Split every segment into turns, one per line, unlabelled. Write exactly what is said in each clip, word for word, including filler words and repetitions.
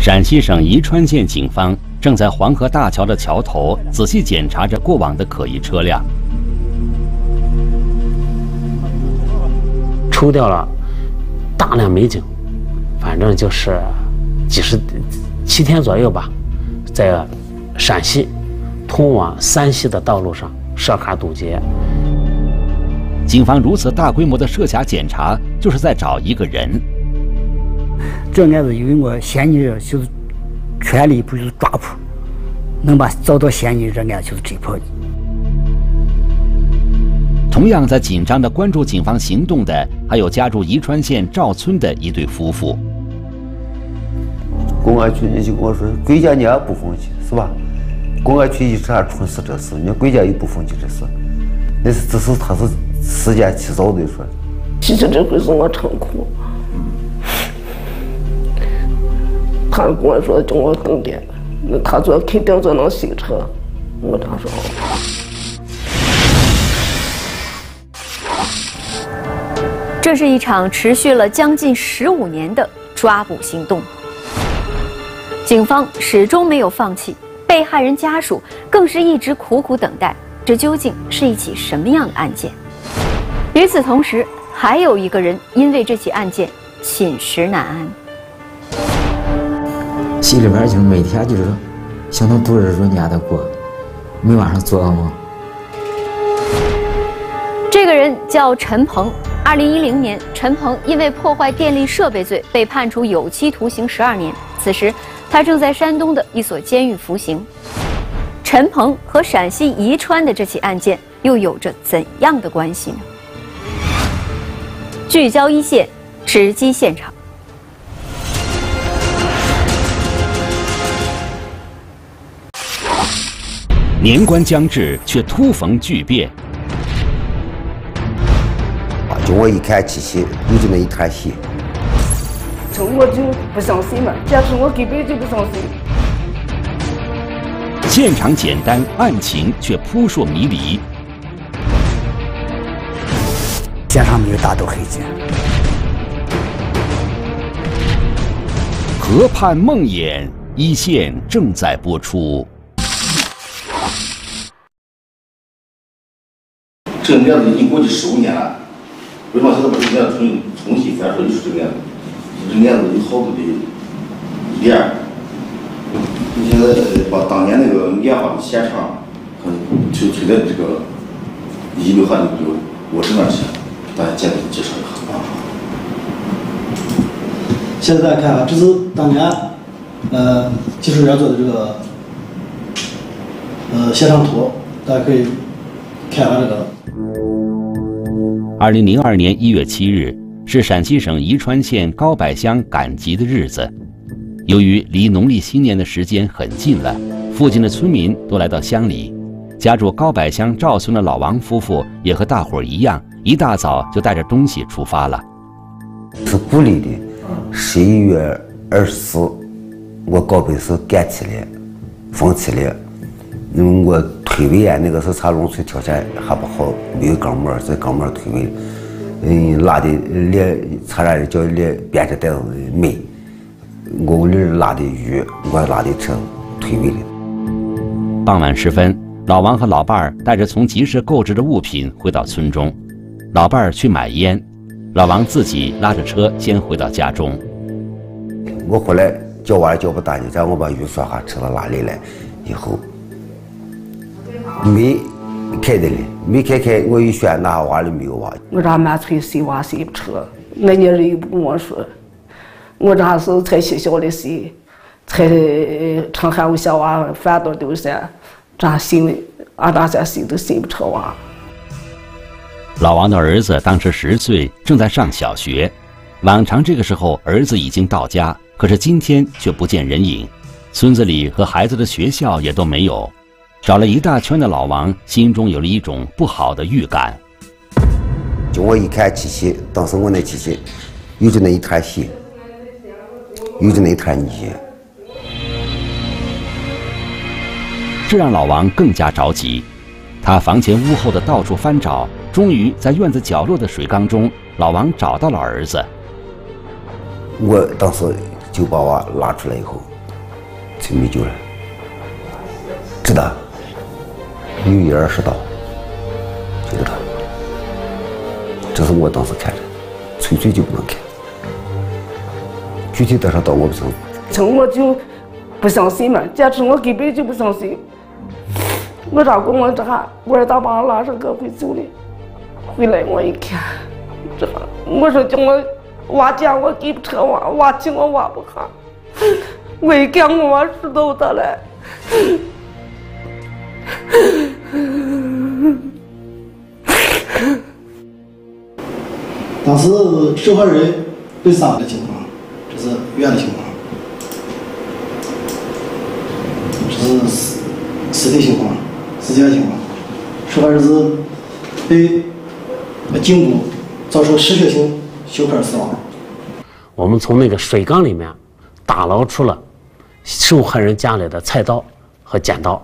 陕西省宜川县警方正在黄河大桥的桥头仔细检查着过往的可疑车辆，
抽调了大量民警，反正就是几十七天左右吧，在陕西通往山西的道路上设卡堵截。
警方如此大规模的设卡检查，就是在找一个人。
这案子有一个嫌疑人，就是全力部就是抓捕，能把找到嫌疑人，案就是侦破。
同样在紧张地关注警方行动的，还有家住宜川县赵村的一对夫妇。
公安局你就跟我说，国家你也不放弃，是吧？公安局一直还重视这事，你国家也不放弃这事，那是只是他是时间起早的说。
其实这回是我承哭，他跟我说叫我等点，那他说肯定就能修车，我这样说。
这是一场持续了将近十五年的抓捕行动，警方始终没有放弃，被害人家属更是一直苦苦等待。这究竟是一起什么样的案件？与此同时，还有一个人因为这起案件寝食难安，
心里边就是每天就是说想到度日如年的过，每晚上做噩梦。
这个人叫陈鹏。二零一零年，陈鹏因为破坏电力设备罪被判处有期徒刑十二年。此时，他正在山东的一所监狱服刑。陈鹏和陕西宜川的这起案件又有着怎样的关系呢？聚焦一线，直击现场。
年关将至，却突逢巨变。
就我一看机器，有这么一滩血。
这我就不相信嘛，但是我根本就不相信。
现场简单，案情却扑朔迷离。
现场没有打斗痕迹。
河畔梦魇，一线正在播出。
这个案子已经过去十五年了。为什么现在把这个案子重重新翻出？就是这个案子，这个案子有好多的点。你现在把当年那个案发的现场，就推在这个一六号这个我这边去，大家简单介绍一下啊。
现在大家看啊，这是当年呃技术员做的这个呃现场图，大家可以看完这个。
二零零二年一月七日是陕西省宜川县高柏乡赶集的日子。由于离农历新年的时间很近了，附近的村民都来到乡里。家住高柏乡赵村的老王夫妇也和大伙儿一样，一大早就带着东西出发了。
是古历的十一月二十四，我高柏是赶起来，放起来。嗯，我推围啊，那个是查农村条件还不好，没有钢模，在钢模推围，嗯，拉的连查让人叫连编织袋子煤，我们拉的鱼，我拉的车推围的。
傍晚时分，老王和老伴儿带着从集市购置的物品回到村中，老伴儿去买烟，老王自己拉着车先回到家中。
我回来叫娃叫不打你，然后我把鱼刷下车子拉里来以后。没开的嘞，没开开，我一选拿娃了没有娃。
我这满村谁娃谁不成，那年人又不跟我说，我这是才学校的谁，才成汉无小娃反倒丢下，这心俺大家谁都心不成娃。
老王的儿子当时十岁，正在上小学。往常这个时候，儿子已经到家，可是今天却不见人影，村子里和孩子的学校也都没有。找了一大圈的老王心中有了一种不好的预感。
就我一看机器，当时我那机器有着那一滩血，有着那一滩泥，
这让老王更加着急。他房前屋后的到处翻找，终于在院子角落的水缸中，老王找到了儿子。
我当时就把娃拉出来以后， 这没救了，知道？有一二十刀，就这个。这是我当时看的，纯粹就不能看。具体多少刀我不清楚。
从我就不相信嘛，坚持我根本就不相信。我丈夫我这下我二大把拉上个回走的，回来我一看，这我说叫我挖家我给不成挖，挖起我挖不下，我一看我挖石头的了。
当时受害人被杀的情况，这是医院的情况，这是尸尸体情况，尸检情况。受害人是被颈部遭受失血性休克死亡。
我们从那个水缸里面打捞出了受害人家里的菜刀和剪刀，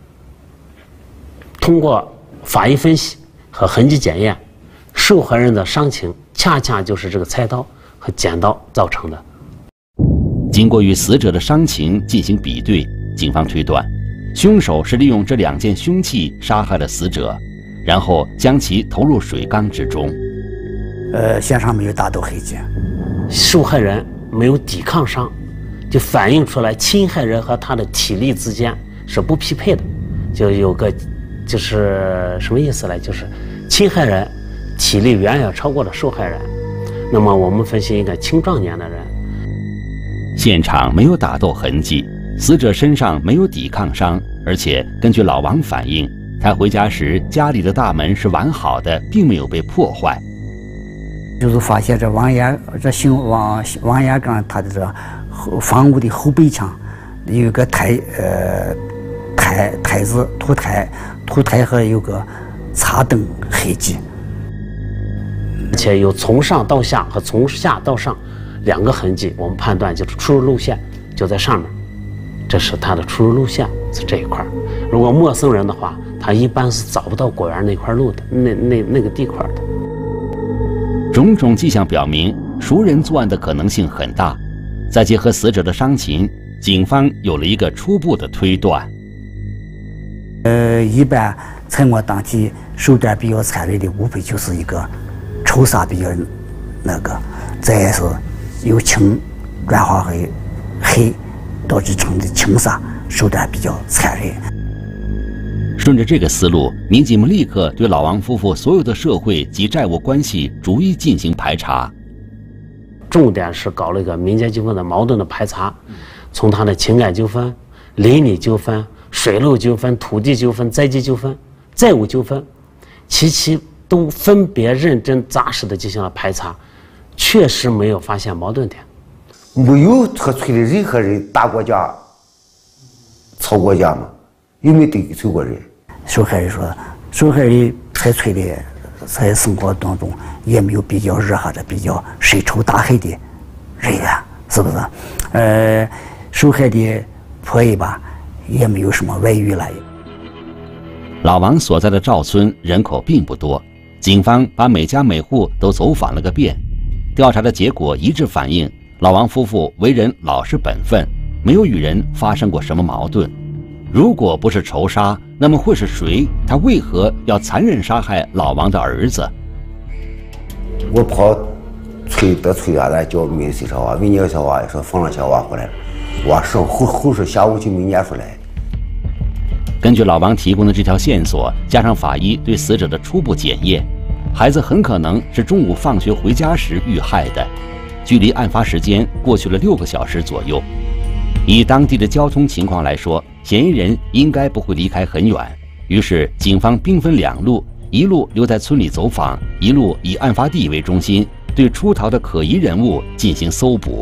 通过法医分析和痕迹检验，受害人的伤情恰恰就是这个菜刀和剪刀造成的。
经过与死者的伤情进行比对，警方推断，凶手是利用这两件凶器杀害了死者，然后将其投入水缸之中。
呃，现场没有打斗痕迹，
受害人没有抵抗伤，就反映出来侵害人和他的体力之间是不匹配的，就有个就是什么意思呢？就是侵害人体力远远超过了受害人。那么我们分析一个青壮年的人，
现场没有打斗痕迹，死者身上没有抵抗伤，而且根据老王反映，他回家时家里的大门是完好的，并没有被破坏。
就是发现这王岩这姓王王岩刚他的这后房屋的后背墙有一个台呃台台子土台土台和有个擦灯痕迹，
而且有从上到下和从下到上两个痕迹，我们判断就是出入路线就在上面，这是他的出入路线是这一块。如果陌生人的话，他一般是找不到果园那块路的，那那那个地块的。
种种迹象表明，熟人作案的可能性很大。再结合死者的伤情，警方有了一个初步的推断。
呃，一般趁我当起手段比较残忍的，无非就是一个仇杀比较那个，再是由轻转化为黑，导致成的轻杀，手段比较残忍。
顺着这个思路，民警们立刻对老王夫妇所有的社会及债务关系逐一进行排查。
重点是搞了一个民间纠纷的矛盾的排查，从他的情感纠纷、邻里纠纷、水漏纠纷、土地纠纷、灾机纠纷、债务纠纷，其其都分别认真扎实的进行了排查，确实没有发现矛盾点。
没有和村里任何人打过架、吵过架吗？有没有得罪过人？
受害人说，受害人在村里在生活当中也没有比较热或者比较深仇大恨的人员，是不是？呃，受害的婆姨吧，也没有什么外遇来。
老王所在的赵村人口并不多，警方把每家每户都走访了个遍，调查的结果一致反映，老王夫妇为人老实本分，没有与人发生过什么矛盾。如果不是仇杀，那么会是谁？他为何要残忍杀害老王的儿子？
我跑村到村里来叫没谁小娃，没撵小娃，说放了小娃回来了，我上后后是下午就没撵出来。
根据老王提供的这条线索，加上法医对死者的初步检验，孩子很可能是中午放学回家时遇害的，距离案发时间过去了六个小时左右。以当地的交通情况来说，嫌疑人应该不会离开很远。于是，警方兵分两路，一路留在村里走访，一路以案发地为中心，对出逃的可疑人物进行搜捕。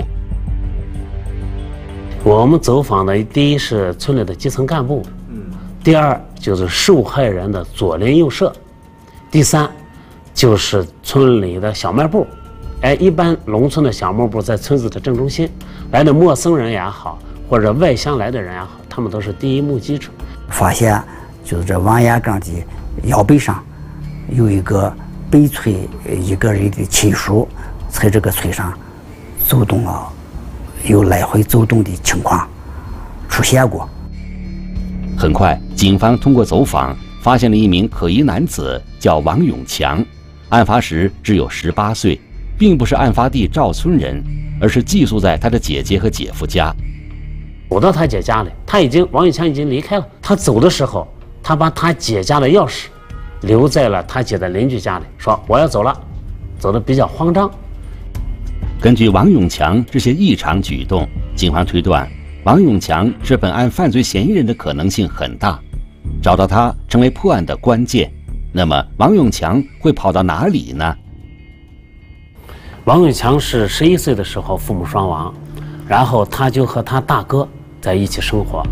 我们走访的第一是村里的基层干部，第二就是受害人的左邻右舍，第三就是村里的小卖部。哎，一般农村的小卖部在村子的正中心，来的陌生人也好，或者外乡来的人也好，他们都是第一目击者。
发现就是这王延刚的腰背上有一个北村一个人的亲属在这个村上走动了，有来回走动的情况， 出现过。
很快，警方通过走访，发现了一名可疑男子，叫王永强，案发时只有十八岁，并不是案发地赵村人，而是寄宿在他的姐姐和姐夫家。
走到他姐家里，他已经王永强已经离开了。他走的时候，他把他姐家的钥匙留在了他姐的邻居家里，说我要走了，走得比较慌张。
根据王永强这些异常举动，警方推断王永强是本案犯罪嫌疑人的可能性很大，找到他成为破案的关键。那么王永强会跑到哪里呢？
王永强是十一岁的时候父母双亡，然后他就和他大哥在一起生活。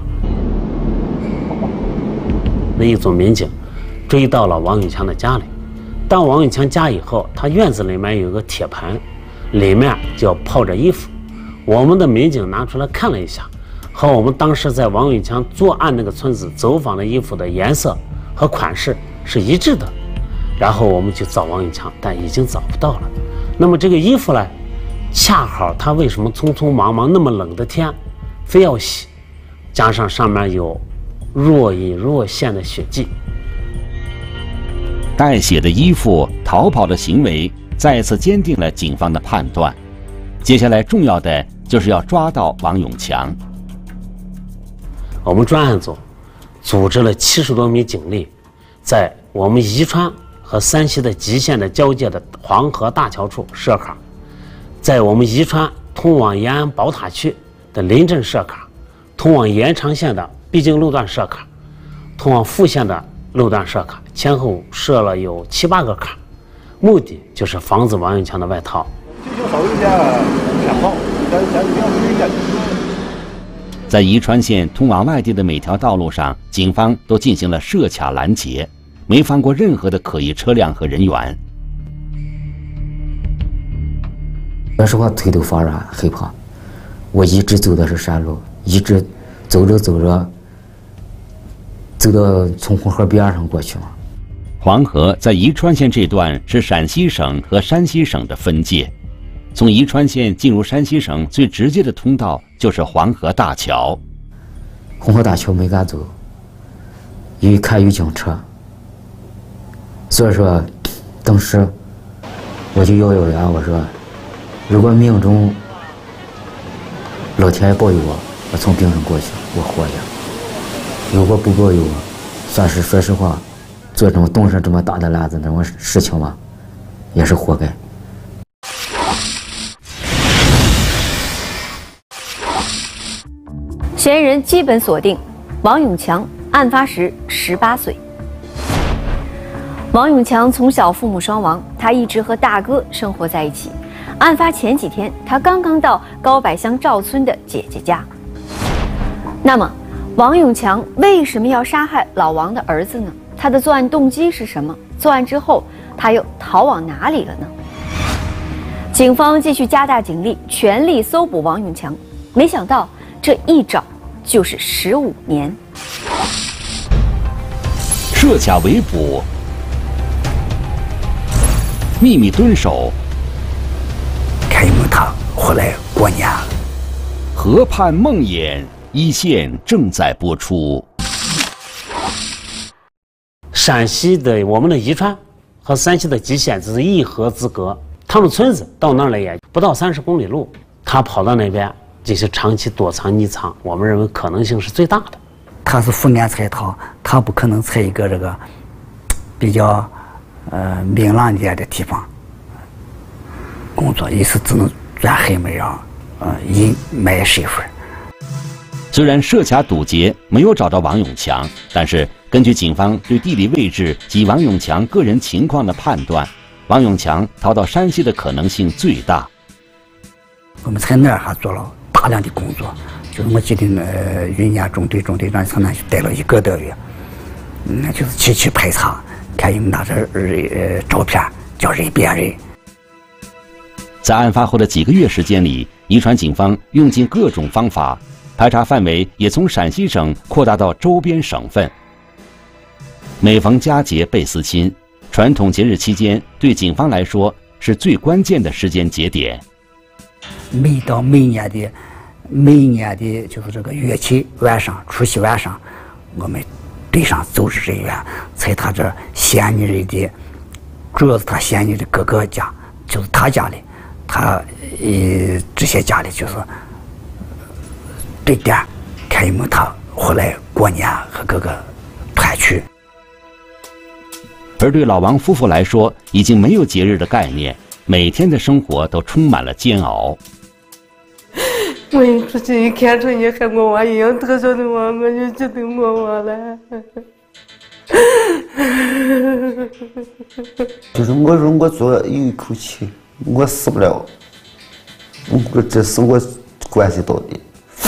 那一组民警追到了王永强的家里，到王永强家以后，他院子里面有个铁盆，里面就泡着衣服。我们的民警拿出来看了一下，和我们当时在王永强作案那个村子走访的衣服的颜色和款式是一致的。然后我们去找王永强，但已经找不到了。那么这个衣服呢，恰好他为什么匆匆忙忙那么冷的天非要洗，加上上面有若隐若现的血迹，
带血的衣服、逃跑的行为再次坚定了警方的判断。接下来重要的就是要抓到王永强。
我们专案组组织了七十多名警力，在我们宜川和山西的吉县的交界的黄河大桥处设卡，在我们宜川通往延安宝塔区的临镇设卡，通往延长县的必经路段设卡，通往富县的路段设卡，前后设了有七八个卡，目的就是防止王永强的外逃。
在宜川县通往外地的每条道路上，警方都进行了设卡拦截，没放过任何的可疑车辆和人员。
那时候我腿都发软，害怕。我一直走的是山路，一直走着走着，走到从黄河边上过去了。
黄河在宜川县这段是陕西省和山西省的分界，从宜川县进入山西省最直接的通道就是黄河大桥。
黄河大桥没敢走，因为看有警车，所以说当时我就咬咬牙，我说如果命中老天爷保佑我，我从病上过去，我活着；如果不保佑我，算是说实话，做这种动手这么大的案子那种事情嘛，也是活该。
嫌疑人基本锁定，王永强案发时十八岁。王永强从小父母双亡，他一直和大哥生活在一起。案发前几天，他刚刚到高柏乡赵村的姐姐家。那么，王永强为什么要杀害老王的儿子呢？他的作案动机是什么？作案之后，他又逃往哪里了呢？警方继续加大警力，全力搜捕王永强。没想到，这一找就是十五年。
设卡围捕，秘密蹲守，
看有没有他回来过年。
河畔梦魇一线正在播出。
陕西的我们的宜川和山西的吉县只是一河之隔，他们村子到那儿来也不到三十公里路，他跑到那边这些长期躲藏匿藏，我们认为可能性是最大的。
他是伏案才逃，他不可能在一个这个比较呃明朗一点的地方工作，一是只能钻黑门让呃隐埋身份。
虽然设卡堵截没有找到王永强，但是根据警方对地理位置及王永强个人情况的判断，王永强逃到山西的可能性最大。
我们在那儿还做了大量的工作，就是我记得呃云南中队中队长在那去待了一个多月，那、嗯、就是去去排查，看有没有拿着呃照片叫人辨认。
在案发后的几个月时间里，宜川警方用尽各种方法，排查范围也从陕西省扩大到周边省份。每逢佳节倍思亲，传统节日期间对警方来说是最关键的时间节点。
每到每年的每一年的就是这个月七晚上，除夕晚上，我们队上组织人员在他这仙女人的，主要是他仙女的哥哥家，就是他家里，他呃这些家里就是对点开门，他回来过年和哥哥团聚。
而对老王夫妇来说，已经没有节日的概念，每天的生活都充满了煎熬。
我一出去一看着你和我娃一样特殊的娃，我就觉得我娃了。
就是我说我做有一口气，我死不了，我这是我关系到的。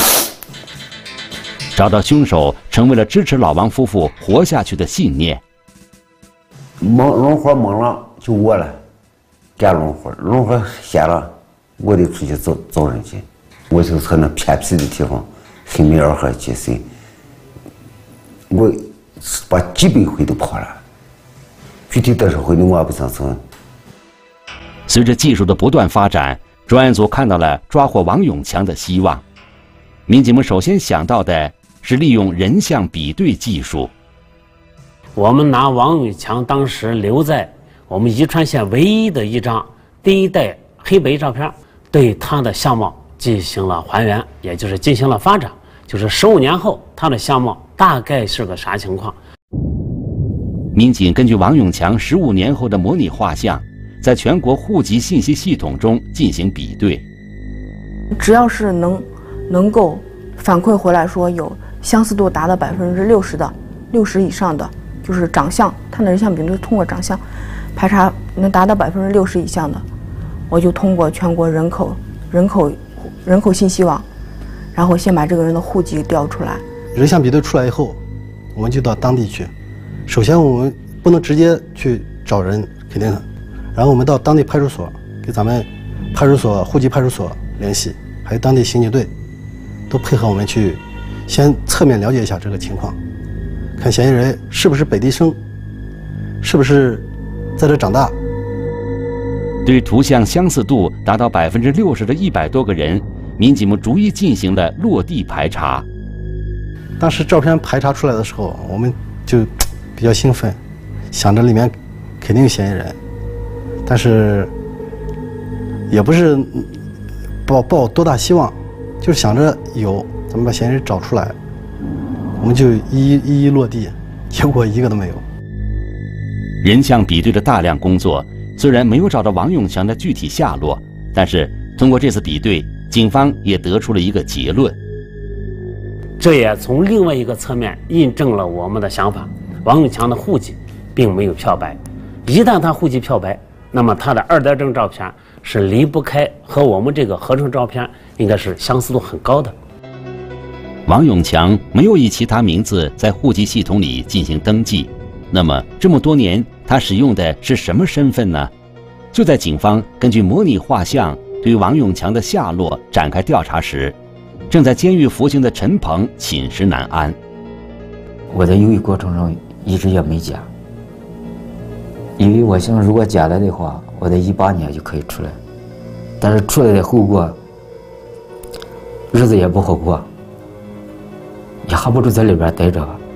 找到凶手成为了支持老王夫妇活下去的信念。
忙农活忙了就我了，干农活，农活闲了，我得出去找找人去。我就在那偏僻的地方，黑梅二河几岁，我把几百回都跑了，具体多少回的我也不想算。
随着技术的不断发展，专案组看到了抓获王永强的希望。民警们首先想到的是利用人像比对技术。
我们拿王永强当时留在我们宜川县唯一的一张第一代黑白照片，对他的相貌进行了还原，也就是进行了发展，就是十五年后他的相貌大概是个啥情况。
民警根据王永强十五年后的模拟画像，在全国户籍信息系统中进行比对。
只要是能能够反馈回来说有相似度达到百分之六十的，六十以上的，就是长相，他的人像比对通过长相排查能达到百分之六十以上的，我就通过全国人口人口人口信息网，然后先把这个人的户籍调出来。
人像比对出来以后，我们就到当地去。首先我们不能直接去找人，肯定的。然后我们到当地派出所，给咱们派出所户籍派出所联系，还有当地刑警队，都配合我们去先侧面了解一下这个情况，看嫌疑人是不是本地生，是不是在这长大。
对图像相似度达到百分之六十的一百多个人，民警们逐一进行了落地排查。
当时照片排查出来的时候，我们就比较兴奋，想着里面肯定有嫌疑人，但是也不是抱抱多大希望，就是想着有，咱们把嫌疑人找出来，我们就一一一一落地，结果一个都没有。
人像比对的大量工作，虽然没有找到王永强的具体下落，但是通过这次比对，警方也得出了一个结论。
这也从另外一个侧面印证了我们的想法：王永强的户籍并没有漂白。一旦他户籍漂白，那么他的二代证照片是离不开和我们这个合成照片应该是相似度很高的。
王永强没有以其他名字在户籍系统里进行登记，那么这么多年他使用的是什么身份呢？就在警方根据模拟画像对王永强的下落展开调查时，正在监狱服刑的陈鹏寝食难安。
我在犹豫过程中一直也没加，因为我想如果加了的话，我在一八年就可以出来，但是出来的后果日子也不好过，也还不如在里边待着吧。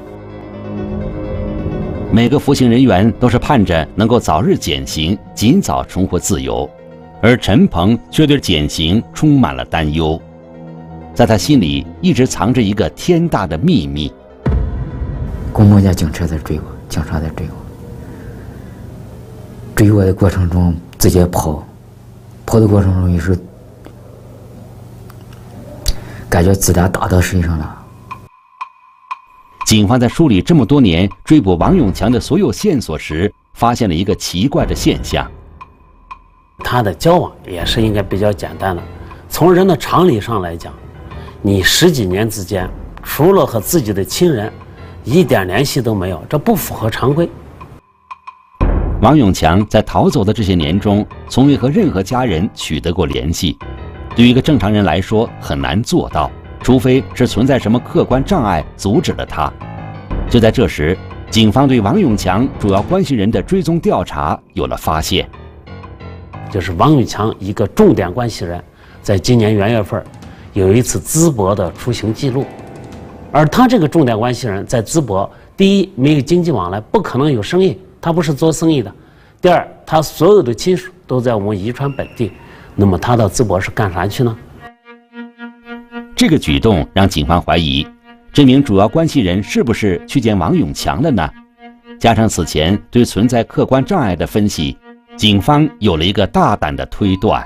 每个服刑人员都是盼着能够早日减刑，尽早重获自由，而陈鹏却对减刑充满了担忧。在他心里一直藏着一个天大的秘密。
公公家警车在追我，警察在追我，追我的过程中直接跑，跑的过程中也是感觉子弹打到身上了。
警方在梳理这么多年追捕王永强的所有线索时，发现了一个奇怪的现象。
他的交往也是应该比较简单的，从人的常理上来讲，你十几年之间除了和自己的亲人一点联系都没有，这不符合常规。
王永强在逃走的这些年中，从未和任何家人取得过联系，对于一个正常人来说很难做到，除非是存在什么客观障碍阻止了他。就在这时，警方对王永强主要关系人的追踪调查有了发现。
就是王永强一个重点关系人，在今年元月份有一次淄博的出行记录，而他这个重点关系人在淄博，第一没有经济往来，不可能有生意，他不是做生意的；第二，他所有的亲属都在我们宜川本地，那么他到淄博是干啥去呢？
这个举动让警方怀疑，这名主要关系人是不是去见王永强了呢？加上此前对存在客观障碍的分析，警方有了一个大胆的推断。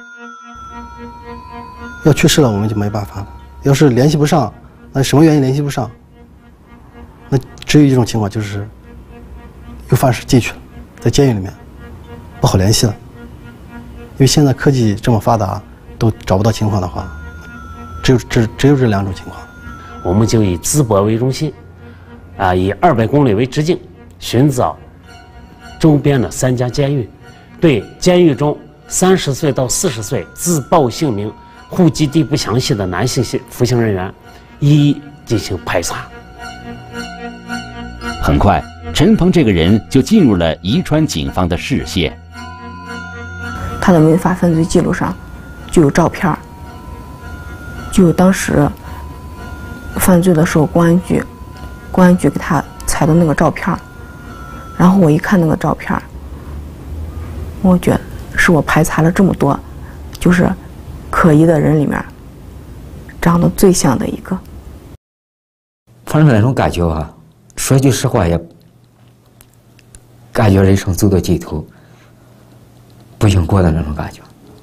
要去世了，我们就没办法了。要是联系不上，那什么原因联系不上？那只有一种情况，就是有犯事进去了，在监狱里面不好联系了。因为现在科技这么发达，都找不到情况的话，只有这只有这两种情况。
我们就以淄博为中心，啊，以二百公里为直径，寻找周边的三家监狱，对监狱中三十岁到四十岁自报姓名、户籍地不详细的男性服刑人员，一一进行排查。
很快，陈鹏这个人就进入了宜川警方的视线。
他的违法犯罪记录上就有照片，就有当时犯罪的时候公安局公安局给他采的那个照片。然后我一看那个照片，我觉得是我排查了这么多就是可疑的人里面长得最像的一个。
反正那种感觉啊，说句实话也感觉人生走到尽头，不想过的那种感觉。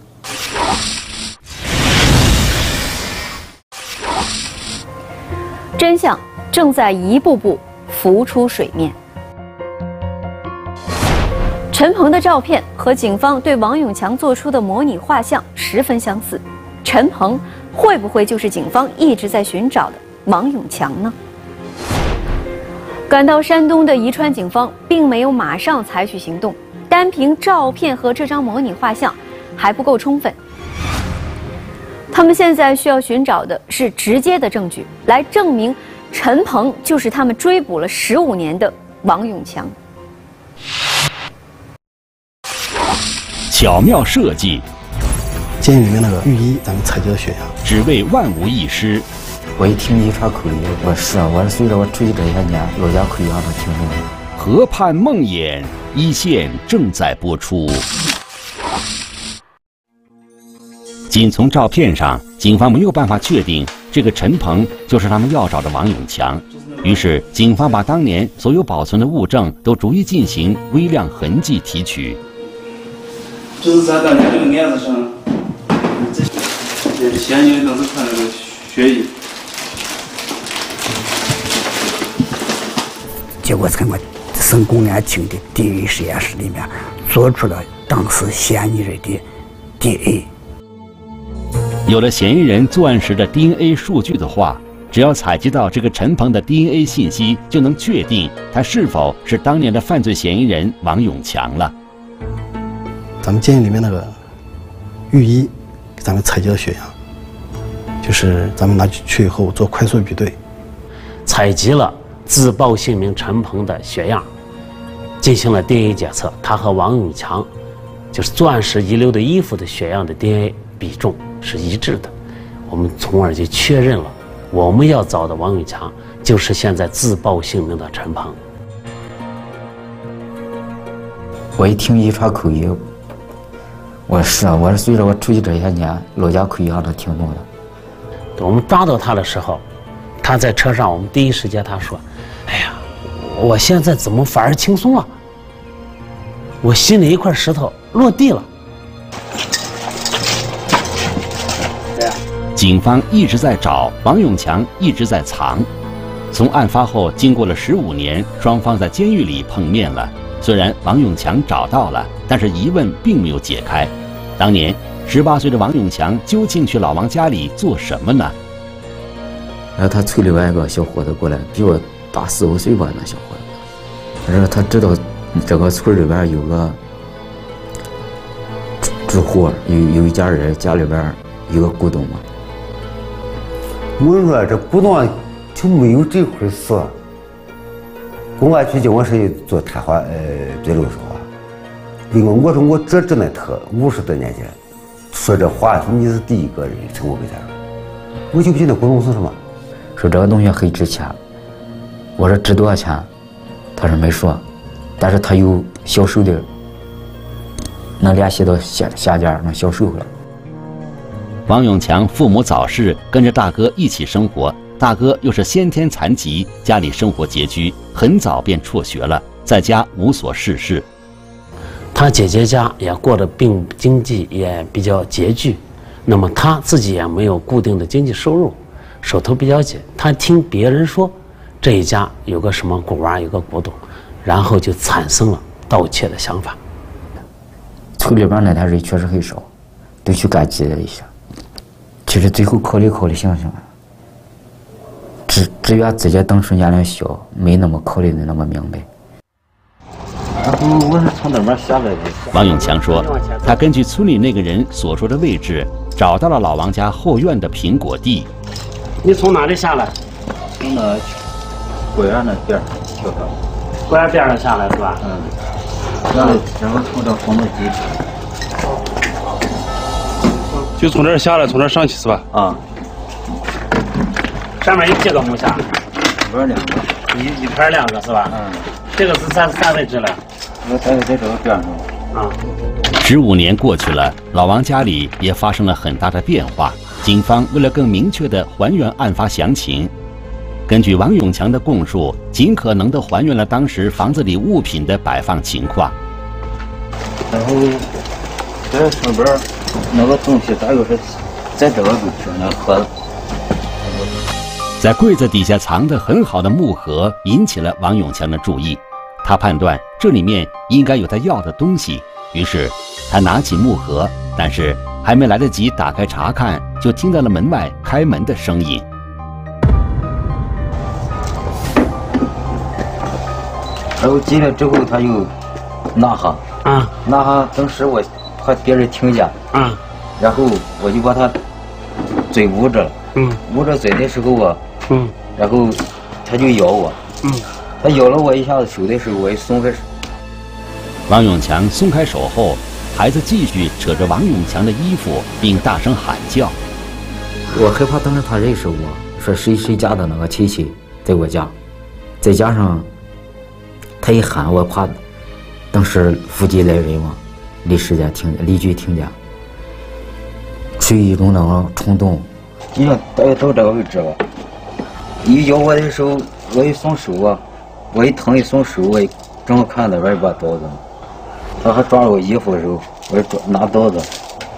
真相正在一步步浮出水面。陈鹏的照片和警方对王永强做出的模拟画像十分相似，陈鹏会不会就是警方一直在寻找的王永强呢？赶到山东的宜川警方并没有马上采取行动，单凭照片和这张模拟画像还不够充分。他们现在需要寻找的是直接的证据，来证明陈鹏就是他们追捕了十五年的王永强。
巧妙设计，
监狱里面那个狱医，咱们采集的血样，
只为万无一失。
我一听宜川口音，我是啊，我是随着我出去这些年老家口音让他听懂的。
河畔梦魇一线正在播出。仅从照片上，警方没有办法确定这个陈鹏就是他们要找的王永强。于是，警方把当年所有保存的物证都逐一进行微量痕迹提取。
这是咱当年这个帘子上，这这先进当时看那个血印。
结果从我省公安厅的 D N A 实验室里面做出了当时嫌疑人的 D N A。
有了嫌疑人作案时的 D N A 数据的话，只要采集到这个陈鹏的 D N A 信息，就能确定他是否是当年的犯罪嫌疑人王永强了。
咱们监狱里面那个狱医给咱们采集的血样，就是咱们拿去以后做快速比对，
采集了自报姓名陈鹏的血样，进行了 D N A 检测，他和王永强就是作案时遗留的衣服的血样的 D N A 比重是一致的，我们从而就确认了我们要找的王永强就是现在自报姓名的陈鹏。
我一听宜川口音，我是啊，我是随着我出去这些年老家口音让他听懂的。
我们抓到他的时候，他在车上，我们第一时间他说：“哎呀，我现在怎么反而轻松了？我心里一块石头落地了。”
警方一直在找，王永强一直在藏。从案发后，经过了十五年，双方在监狱里碰面了。虽然王永强找到了，但是疑问并没有解开。当年十八岁的王永强究竟去老王家里做什么呢？
然后他村里边一个小伙子过来，比我大四五岁吧，那小伙子。然后他知道这个村里边有个住户，有有一家人家里边有个古董嘛。
我跟你说，这古董就没有这回事。公安局叫我是做谈话呃对楼说话，问我我说我这真的特五十多年前说这话，你是第一个人，从我给他说。 我就不记得古董是什么。
说这个东西很值钱，我说值多少钱？他说没说，但是他有销售的，能联系到下下家能销售了。
王永强父母早逝，跟着大哥一起生活。大哥又是先天残疾，家里生活拮据，很早便辍学了，在家无所事事。
他姐姐家也过得并经济也比较拮据，那么他自己也没有固定的经济收入，手头比较紧。他听别人说这一家有个什么古玩，有个古董，然后就产生了盗窃的想法。
村里边那点人确实很少，都去干积了一下。其实最后考虑考虑想想，只只愿自己当时年龄小，没那么考虑的那么明白。
我是从那边下来的。
王永强说，他根据村里那个人所说的位置，找到了老王家后院的苹果地。
你从哪里下来？
从那果园那边跳上。
果园边上下来是吧？
嗯。然后然后从这房子底。
就从这儿下来，从这儿上去是吧？
啊。
上面有几个木箱？
一边两个。
一一片两个是吧？
嗯。
这个是啥啥位置了？
我在在这个边上。
啊。
十五年过去了，老王家里也发生了很大的变化。警方为了更明确地还原案发详情，根据王永强的供述，尽可能地还原了当时房子里物品的摆放情况。
然后这上边那个东西大约是在这个位置，那盒子。
在柜子底下藏的很好的木盒引起了王永强的注意，他判断这里面应该有他要的东西，于是他拿起木盒，但是还没来得及打开查看，就听到了门外开门的声音。
然后进来之后，他就拿下，
啊，
拿下。当时我怕别人听见，
啊，
然后我就把他嘴捂着了，
嗯，
捂着嘴的时候啊，
嗯，
然后他就咬我，
嗯，
他咬了我一下子手的时候，我一松开手。
王永强松开手后，孩子继续扯着王永强的衣服，并大声喊叫。
我害怕当时他认识我，说谁谁家的那个亲戚在我家，再加上他一喊，我怕当时附近来人嘛，离时间听见，邻居听见，出于一种那种冲动，
就像大约到这个位置吧，一咬我的时候，我一松手啊，我一疼一松手，我一正好看到那边一把刀子，他还抓着我衣服的时候，我就拿刀子。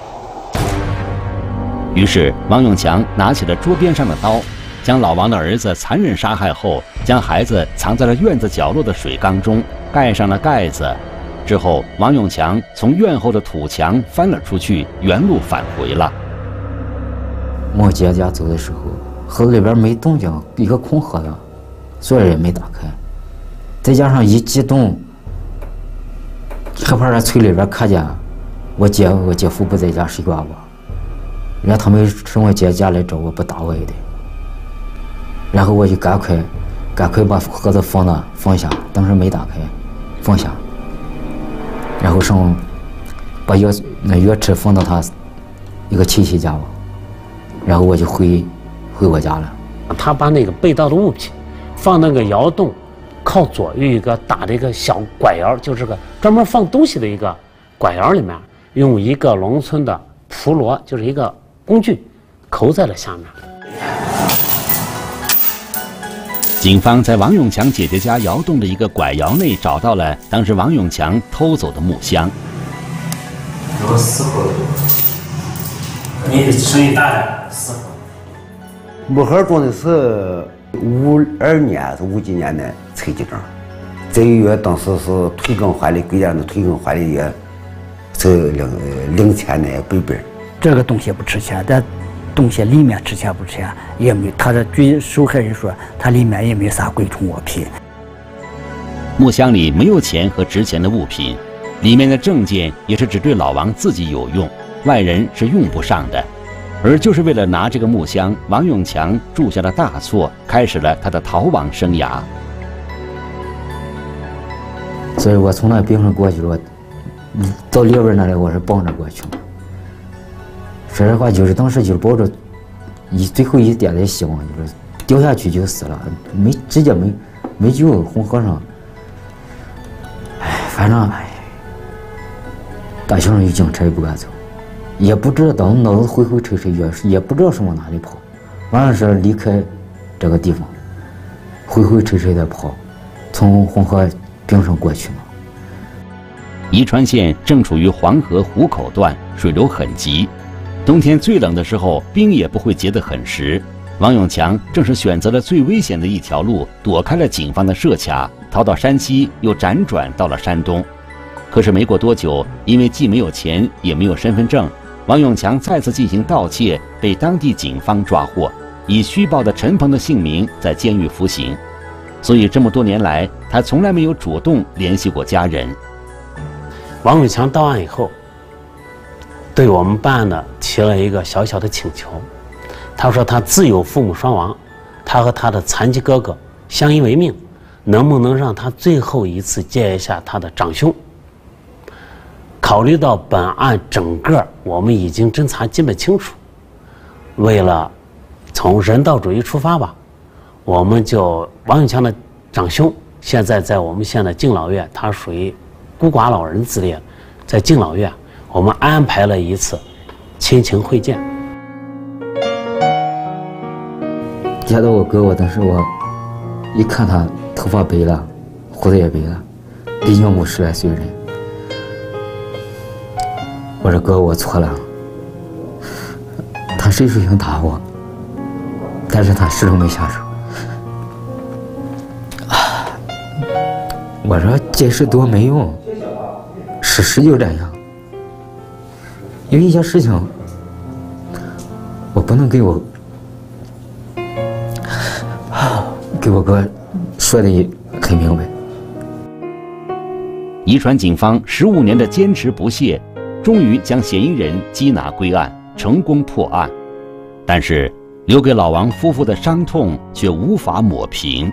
于是王永强拿起了桌边上的刀，将老王的儿子残忍杀害后，将孩子藏在了院子角落的水缸中，盖上了盖子。之后，王永强从院后的土墙翻了出去，原路返回了。
往姐家走的时候，盒子里边没动静，一个空盒子，锁也没打开，再加上一激动，害怕在村里边看见我姐我姐夫不在家谁管我，人家他们从我姐家来找我不打我也得，然后我就赶快赶快把盒子放那放下，当时没打开，放下，然后上把钥匙那钥匙放到他一个亲戚家吧，然后我就回回我家了。
他把那个被盗的物品放那个窑洞靠左有一个大的一个小拐窑，就是个专门放东西的一个拐窑里面，用一个农村的蒲箩，就是一个工具，扣在了下面。
警方在王永强姐姐家窑洞的一个拐窑内找到了当时王永强偷走的木箱。
有四盒，你生意大点，四盒。
木盒装的是五二年是五几年的采集证，这个月当时是退耕还的，国家的退耕还的也是零零钱的本本。
这个东西不值钱，但东西里面值钱不值钱也没，他的据受害人说，它里面也没啥贵重物品。
木箱里没有钱和值钱的物品，里面的证件也是只对老王自己有用，外人是用不上的。而就是为了拿这个木箱，王永强铸下了大错，开始了他的逃亡生涯。
所以我从那冰上过去了，到里边那里我是抱着过去的。说实话，就是当时就是抱着一最后一点点希望就是掉下去就死了，没直接没没救。红和尚，哎，反正哎，大桥上有警察也不敢走，也不知道当脑子灰灰沉沉，也是也不知道是往哪里跑，完了是离开这个地方，灰灰沉沉的跑，从黄河冰上过去嘛。
宜川县正处于黄河湖口段，水流很急，冬天最冷的时候，冰也不会结得很实。王永强正是选择了最危险的一条路，躲开了警方的设卡，逃到山西，又辗转到了山东。可是没过多久，因为既没有钱，也没有身份证，王永强再次进行盗窃，被当地警方抓获，以虚报的陈鹏的姓名在监狱服刑。所以这么多年来，他从来没有主动联系过家人。
王永强到案以后，对我们办案的提了一个小小的请求。他说他自有父母双亡，他和他的残疾哥哥相依为命，能不能让他最后一次见一下他的长兄？考虑到本案整个我们已经侦查基本清楚，为了从人道主义出发吧，我们就王永强的长兄现在在我们县的敬老院，他属于孤寡老人之列，在敬老院我们安排了一次亲情会见。
见到我哥，我当时我一看他头发白了，胡子也白了，比尿木十来岁人。我说哥，我错了，他谁说想打我，但是他始终没下手。我说解释多没用，事实就这样。有一些事情，我不能给我给我哥说的很明白。
宜川警方十五年的坚持不懈，终于将嫌疑人缉拿归案，成功破案。但是留给老王夫妇的伤痛却无法抹平。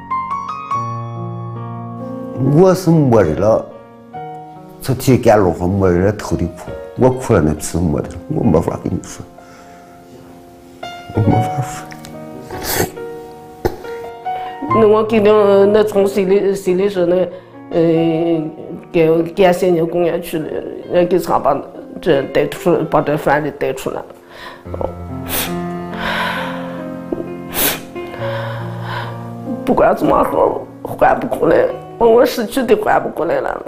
我是没人了，出去干农活没人偷的哭，我哭了那皮没的，我没法跟你说，我没法说。
那我给了那从心里心里说那，嗯，给感谢你公安局的，人给他把这带出，把这犯人带出来。哦，不管怎么好，还不过来，我失去的还不过来了。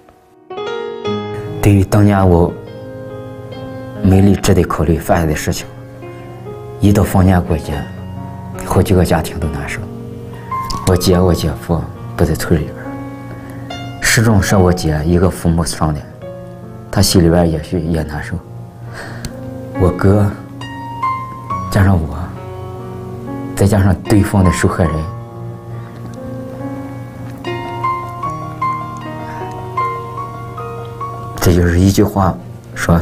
对于当年我没理智的考虑犯下的事情，一到逢年过节，好几个家庭都难受。我姐、我姐夫不在村里边，始终是我姐一个父母上的，她心里边也是也难受。我哥加上我，再加上对方的受害人，这就是一句话说，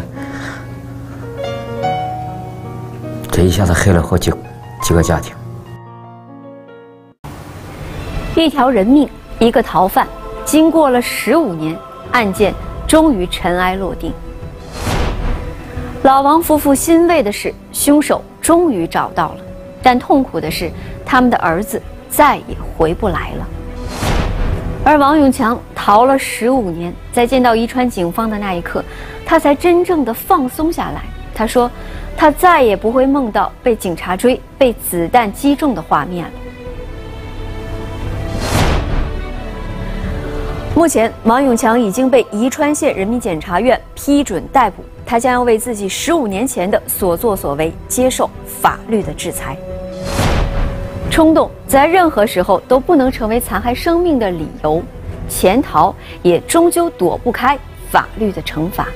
这一下子害了好几几个家庭。
一条人命，一个逃犯，经过了十五年，案件终于尘埃落定。老王夫妇欣慰的是，凶手终于找到了，但痛苦的是，他们的儿子再也回不来了。而王永强逃了十五年，在见到宜川警方的那一刻，他才真正的放松下来。他说，他再也不会梦到被警察追、被子弹击中的画面了。目前，王永强已经被宜川县人民检察院批准逮捕，他将要为自己十五年前的所作所为接受法律的制裁。冲动在任何时候都不能成为残害生命的理由，潜逃也终究躲不开法律的惩罚。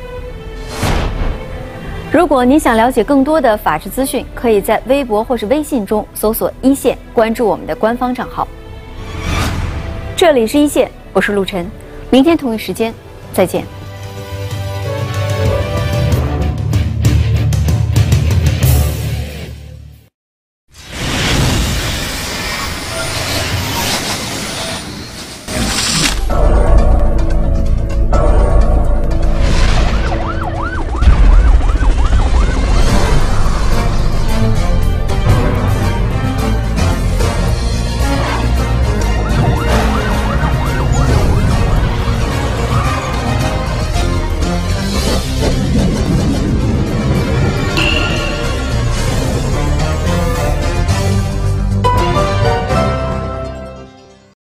如果您想了解更多的法治资讯，可以在微博或是微信中搜索一线，关注我们的官方账号。这里是一线，我是陆晨，明天同一时间再见。